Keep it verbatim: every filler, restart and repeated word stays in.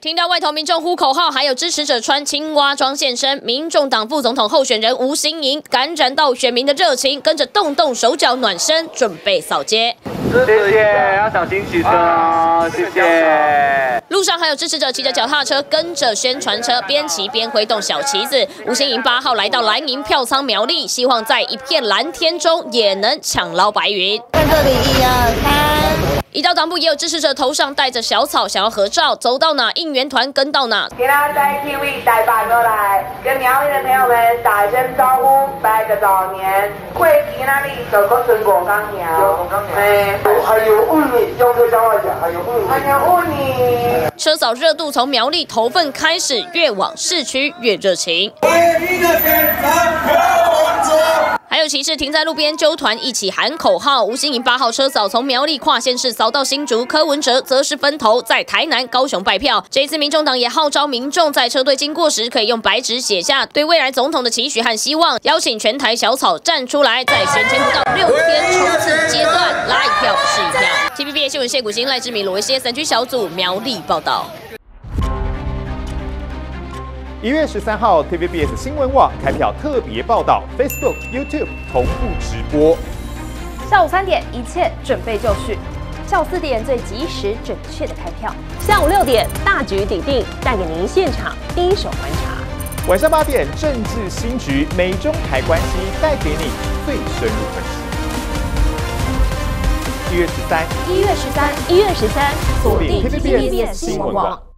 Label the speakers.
Speaker 1: 听到外头民众呼口号，还有支持者穿青蛙装现身，民众党副总统候选人吴欣盈感染到选民的热情，跟着动动手脚暖身，准备扫街。
Speaker 2: 谢谢，要小心骑车哦，谢谢。
Speaker 1: 路上还有支持者骑着脚踏车，跟着宣传车边骑边挥动小旗子。吴欣盈八号来到蓝营票仓苗栗，希望在一片蓝天中也能抢捞白云。
Speaker 3: 看这里，一二三。
Speaker 1: 一到党部也有支持者头上戴着小草，想要合照，走到哪应援团跟到哪。
Speaker 4: 今仔在 T V 台北过来，跟苗栗的朋友们打一声招呼，拜个早年。会期那里走个成果钢条，哎，
Speaker 5: 还有雾你，用客家话讲，还有雾你，
Speaker 4: 还有雾你。
Speaker 1: 车扫热度从苗栗头份开始，越往市区越热情。还有骑士停在路边揪团一起喊口号。吴欣盈八号车扫从苗栗跨县市扫到新竹，柯文哲则是分头在台南、高雄拜票。这一次民众党也号召民众在车队经过时，可以用白纸写下对未来总统的期许和希望，邀请全台小草站出来，在选前不到六天冲刺阶段拉一票是一票。T V B S 新闻谢谷新、赖志明、罗维西三区小组苗栗报道。
Speaker 6: 一月十三号 ，T V B S 新闻网开票特别报道 ，Facebook、YouTube 同步直播。
Speaker 7: 下午三点，一切准备就绪；下午四点，最及时准确的开票；下午六点，大局底定，带给您现场第一手观察；
Speaker 6: 晚上八点，政治新局，美中台关系带给你最深入分析。一月十三，
Speaker 7: 一月十三，一月十三，锁定 T V B S 新闻网。